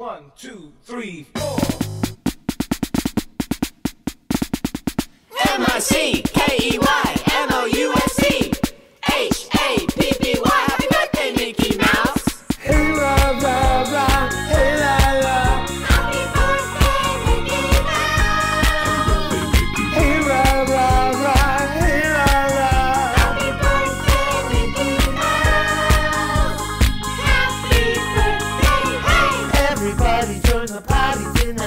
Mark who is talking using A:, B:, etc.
A: 1, 2, 3, 4.
B: MICKEYMOUSE Happy birthday, Mickey Mouse.
A: Hey la la la, hey la la.
B: Happy birthday, Mickey Mouse.
A: Hey la la la, hey la la.
B: Happy birthday, Mickey Mouse. Happy birthday, hey.
C: Everybody join the party tonight.